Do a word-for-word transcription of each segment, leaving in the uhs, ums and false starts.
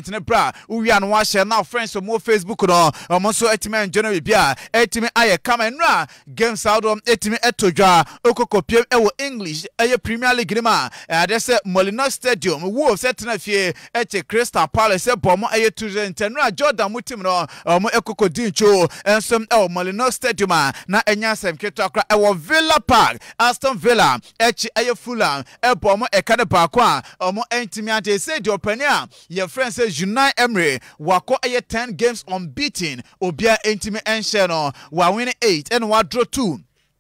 entene bra uwi an wa share now friends on mo Facebook no omo so etime enjoy bia etime aye kama nra games out on etime etodwa okokopiem e wo English eye Premier League ma ade se Molino Stadium wo setena fie eche Crystal Palace bomo eye two ten nra Jordan mutim no omo ekokodincho ensom e Molino Stadium na enya sem keto akra e wo Villa Park Aston Villa eche eye Fulham e bomo e kade ba kwa omo entime ade se di opania your friend says Unai Emery wako eye ten games unbeaten obia entime enche no wa win eight and wa draw two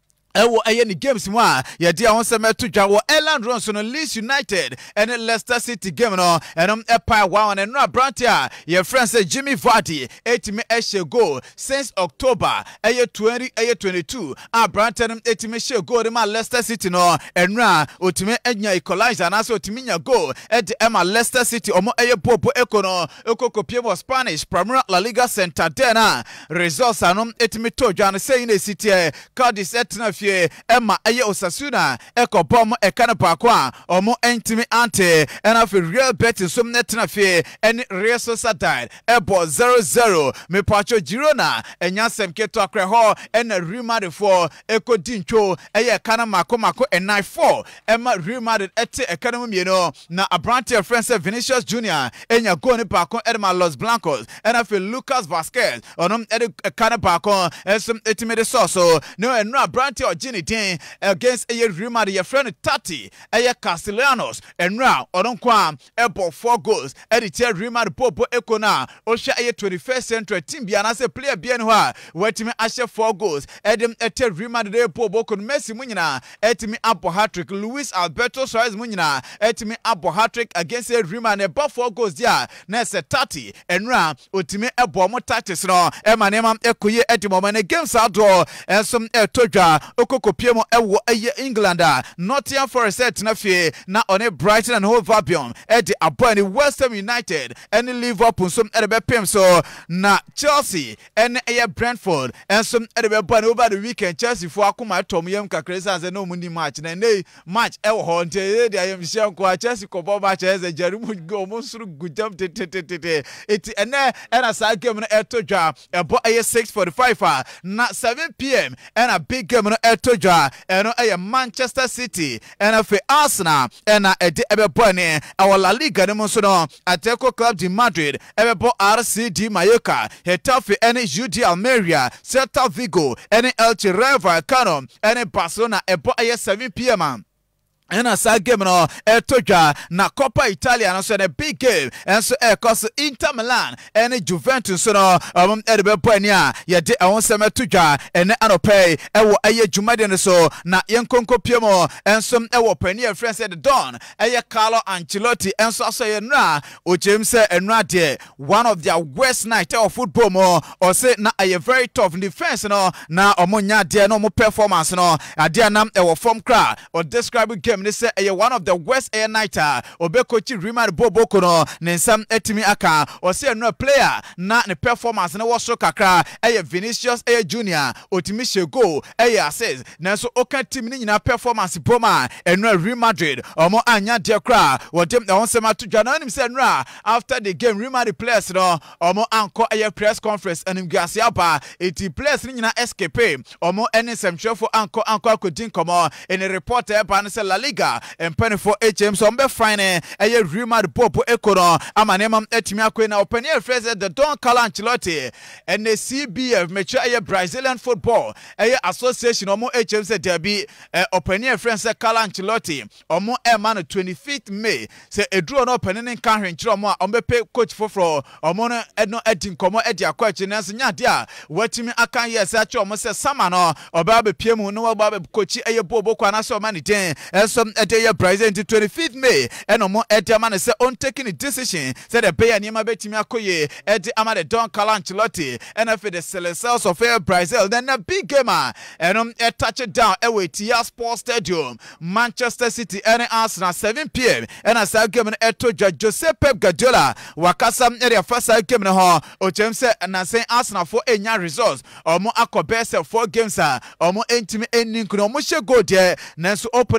ewo aye ni games mu a ye dia won se meto dwa wo Erland Ronson no Leeds United and Leicester City game no enom epa one and no Brantia your friend say Jimmy Vardy etime ehye goal since October aye twenty aye twenty-two a Brantia no etime ehye goal ma Leicester City no enra otime enya equalizer na so otime nya goal e de ema Leicester City omo aye popo ekono ekokopie mo Spanish Premier La Liga Santander na results anom etime to dwa no say in City Cadiz etna Emma aye Osasuna eko bom e kana pakwa omo entimi ante ena fe real betting som netina fe eni Real Sociedad ebo zero zero me pacho Girona enya sem keto akre ho ena Real Madrid for eko dincho eye kana mako mako e nine four Emma Real Madrid ete e kana mieno na Abrante friends Vinicius Junior enya go ni pakon edema Los Blancos ena fe Lucas Vasquez onom ede kana pakon esum etimi de so no enra Abrante Gini Din against a Real Madrid your friend TATY a Castellanos and now on kwa ebo four goals editor Real Madrid Bobo Ekona Osha a twenty-first century team biana se player bianwa wetime ashe four goals edem ete Real Madrid Bobo kon Messi munyina etime abo hat-trick Luis Alberto Suarez munyina etime abo hat-trick against a Real Madrid ebo four goals dia na se TATY and now otime ebo mo tactics no e manema ekoye edimo man games outdoor and some etodwa Kokopiemo ewo eye England Nottingham Forest set na fie na one Brighton and Hove Albion e de abani West Ham United and Liverpool some e be pem so na Chelsea and eye Brentford and some e be bani over the weekend Chelsea for akoma tom yam kakresa ze no mundi match na nei match e wo ho nte de ayam hia ko Chelsea ko bo match e ze Jeremy go mo suru gujam te te te te eti ene ena sa game no etodwa e bo eye six forty-five na seven p m and a big game no Toja eno eye Manchester City ena fe Arsenal ena ede ebebone our La Liga ne monso no Atletico Club de Madrid ebebo R C D Mallorca Getafe ene U D Almeria Celta Vigo ene Elche Rayo Vallecano ene Barcelona ebo eye seven p m And as I game no etodwa na Coppa Italia no so a big game and so e cause Inter Milan and Juventus so no um e be boania ye de e won sem etodwa ene anopay e wo aye jumade no so na yenkonko piemo and some e wo pani e friend said Don e Carlo Ancelotti and so so ye na o James say enra de one of their worst night of football mo or say na a very tough defense no na omonya de no mo performance no ade anam e wo form cra or describe game they say one of the worst air nighter obekochi Real Bobo kono nensam etimi aka or say no player na ne performance na was so kakra eh Vinicius eh Junior otimi shego eh assist na so oka team ni nyina performance boma eno Real Madrid omo anya de kra wodem na wonsem atodwa na nim say no after the game Real Madrid players no omo anko eh press conference anim guase aba eti players ni nyina escape omo ene semchefo anko anko akodin komo in a report eh ban say La Liga and penny for H M so mbe fine eh Real Madrid Bobo ekono amanema etimi akwe na open air phrase the Don Carlo Ancelotti and the C B F mecha eh Brazilian football eh association omo H M say there be open air friend say Carlo Ancelotti omo e man twenty-fifth May say eduro no open nin kan hwenkyere omo a ombe pe coach foforo omo no edno edin komo edi akwachi na so nya de a watimi akan yes achi omo say sama no oba be piemu no oba be coach eh Bobo kwa na so man den some a day Brazil into twenty-fifth May and omo edi man say on taking a decision said the Bayer Nima betimi akoye edi amade Don Carlo Ancelotti and after the Celestials of Brazil then a big gamer and um a touch it down away T A Sports Stadium Manchester City and Arsenal seven p m and as I game eto Jose Pep Guardiola wakasam area first game no ho o chem say na say Arsenal for enya results omo akobese four games a omo entimi enin kuno omo she go there nanso opponent na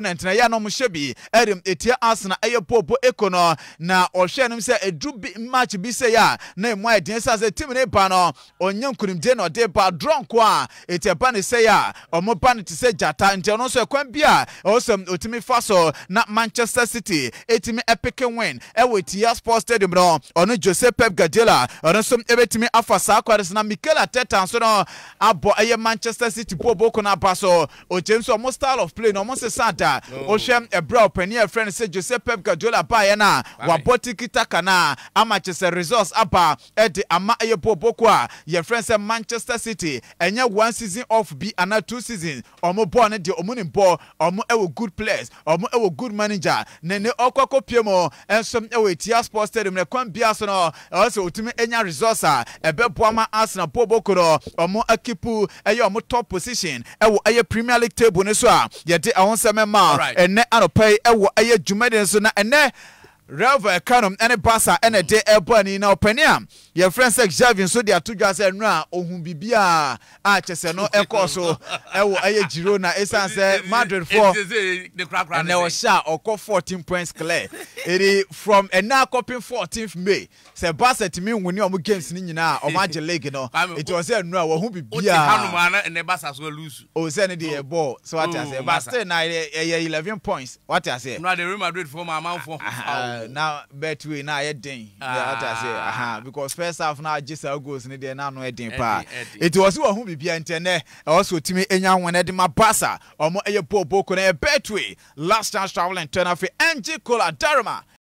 ya no mhyebi erim etia Arsenal eye popo ekono na ohwe nim se edu match bi se ya na emu eden sa se team ne ba no onyam kunimje no de ba drunk kwa etia ba ne se ya omo ba ne te se jata nti ono so ekwan bia osem otimi faso na Manchester City etimi epic win ewo etia Sports Stadium no ono Jose Pep Guardiola ono so ebetimi afasa akwades na Mikel Arteta so no abo eye Manchester City popo kona baso o James o style of play no mo se sada o hwem ebra opani e friend say Jose Pep Guardiola ba ye na wa botiki taka na ama chese results aba e de ama eye boboko a ye friend say Manchester City enye one season off bi ana two seasons omo ball ne de omo ni ball omo e wo good players omo e wo good manager ne ne okoko piemo ensom e wo etia Sports Stadium ne kwan bia so no e so otimi enya results a ebe boama Arsenal boboko no omo akipu eye omo top position e wo eye Premier League table ne so a ye de ahonseme ma ene anopai e wo eye dwumade so na ene Rever Canom ene Barca ene de ebani na opania your friend say Javin so dia tudwa say no a ohun bibia a chese no ekoso ewo aye Girona esan say Madrid for and they was sha oko fourteen points clear it from and now coping fourteenth May say Barca timi woni omo games ni nyina o ma league no it was say no a ohun bibia Canom na and Barca so lose o say ne the ball so what I say but still na eleven points what I say no the Real Madrid for my man for now betway na ye den yeah what I say aha because first half na just goals ni dey na no edin pa it was who hu bibia ntene also timi enya won de ma Barca omo eye popo ko na betway last chance travel and turn off N G Cola Darama